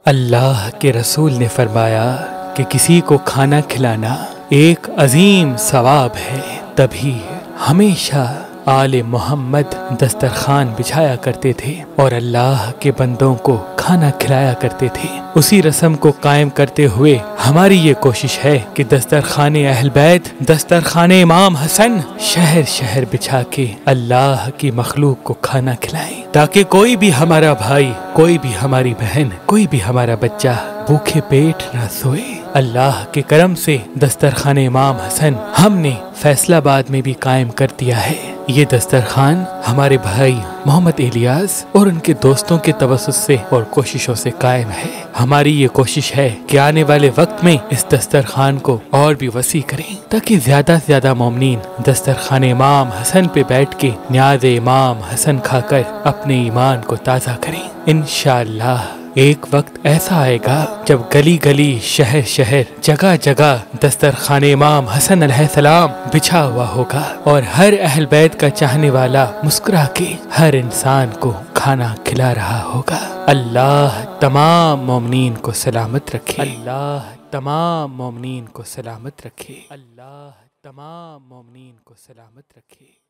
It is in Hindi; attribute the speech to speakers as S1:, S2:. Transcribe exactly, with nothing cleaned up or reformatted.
S1: अल्लाह के रसूल ने फरमाया कि किसी को खाना खिलाना एक अजीम सवाब है। तभी हमेशा आले मोहम्मद दस्तरखान बिछाया करते थे और अल्लाह के बंदों को खाना खिलाया करते थे। उसी रस्म को कायम करते हुए हमारी ये कोशिश है कि दस्तरखाने अहल बैत, दस्तरखाने इमाम हसन शहर शहर बिछा के अल्लाह की मखलूक को खाना खिलाएं, ताकि कोई भी हमारा भाई, कोई भी हमारी बहन, कोई भी हमारा बच्चा भूखे पेट न सोए। अल्लाह के करम से दस्तरखाने इमाम हसन हमने फैसलाबाद में भी कायम कर दिया है। ये दस्तरखान हमारे भाई मोहम्मद इलियास और उनके दोस्तों के तवस्सुस से और कोशिशों से कायम है। हमारी ये कोशिश है कि आने वाले वक्त में इस दस्तरखान को और भी वसी करें, ताकि ज्यादा से ज्यादा मोमिनीन दस्तरखाने इमाम हसन पे बैठ के न्याज़ इमाम हसन खाकर अपने ईमान को ताज़ा करें। इंशाअल्लाह एक वक्त ऐसा आएगा जब गली गली, शहर शहर, जगह जगह दस्तरखाने इमाम हसन अलैहिस्सलाम बिछा हुआ होगा और हर अहल बैत का चाहने वाला मुस्कुरा के हर इंसान को खाना खिला रहा होगा। अल्लाह तमाम मोमिनीन को सलामत रखे। अल्लाह तमाम मोमिनीन को सलामत रखे। अल्लाह तमाम मोमिनीन को सलामत रखे।